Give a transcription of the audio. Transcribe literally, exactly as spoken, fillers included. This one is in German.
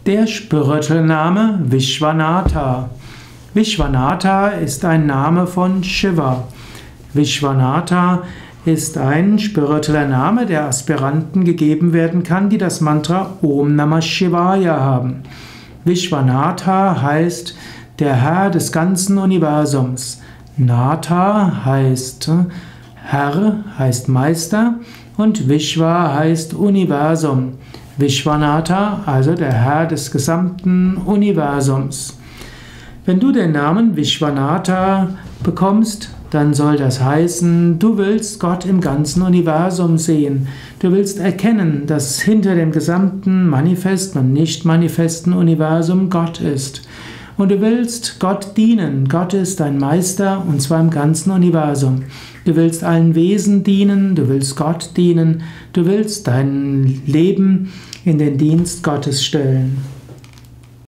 Der spirituelle Name Vishwanatha. Vishwanatha ist ein Name von Shiva. Vishwanatha ist ein spiritueller Name, der Aspiranten gegeben werden kann, die das Mantra Om Namah Shivaya haben. Vishwanatha heißt der Herr des ganzen Universums. Natha heißt Herr, heißt Meister, und Vishwa heißt Universum. Vishwanatha, also der Herr des gesamten Universums. Wenn du den Namen Vishwanatha bekommst, dann soll das heißen, du willst Gott im ganzen Universum sehen. Du willst erkennen, dass hinter dem gesamten manifesten und nicht manifesten Universum Gott ist. Und du willst Gott dienen. Gott ist dein Meister, und zwar im ganzen Universum. Du willst allen Wesen dienen, du willst Gott dienen, du willst dein Leben in den Dienst Gottes stellen.